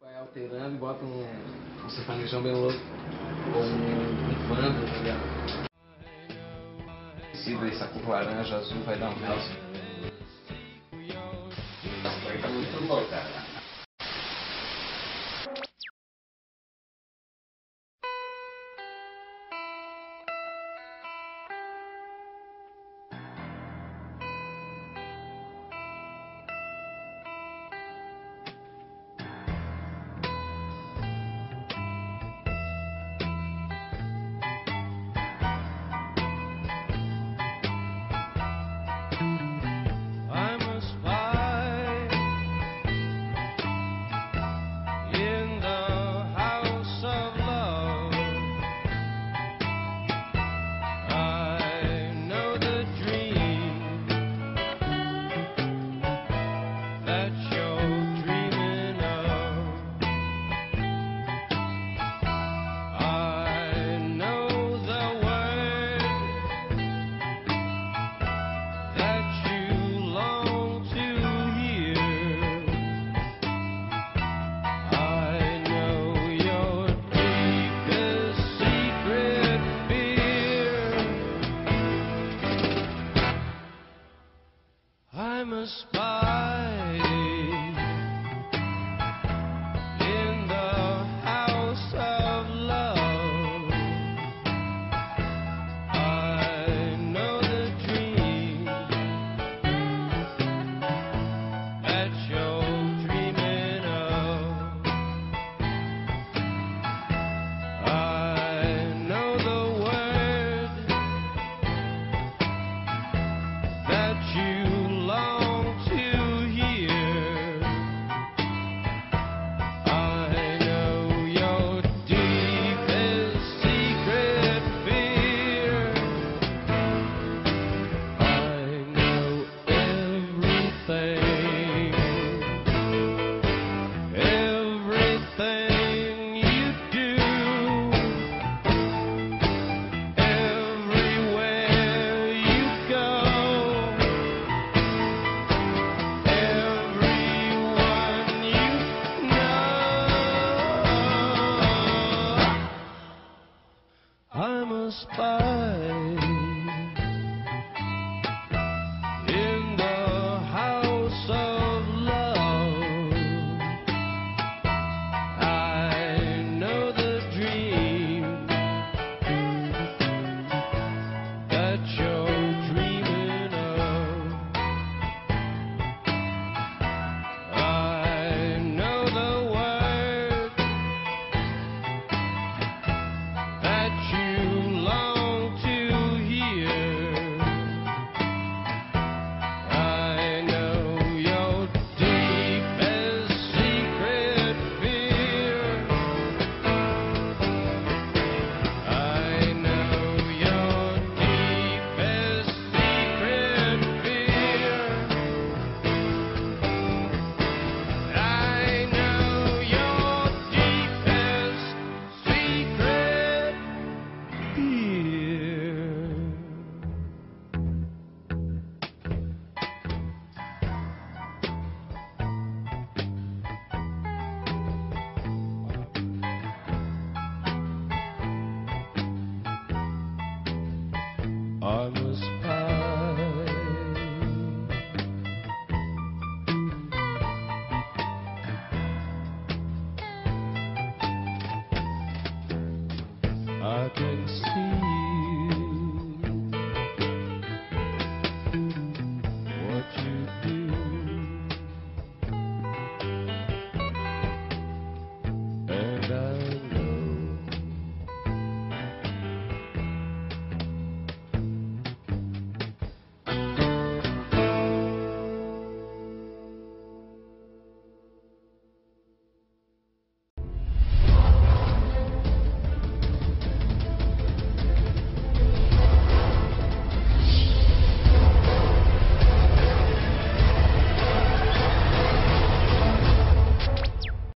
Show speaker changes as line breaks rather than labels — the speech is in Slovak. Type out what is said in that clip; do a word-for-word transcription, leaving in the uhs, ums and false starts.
Vai alterando e bota um, um sertanejão bem louco. Ou um, um vando, tá ligado? Essa cor laranja, azul, vai dar um mel.
Vai tá muito louco, cara.
I'm a spy in the house of love. I know the dream that you're dreaming of. I know the word that you I'm a spy in the house of love. I know the dream that you're dreaming of. I know the word that you long to hear. I know your deepest secret fear. I know your deepest secret fear. I know your deepest secret fear. I'm a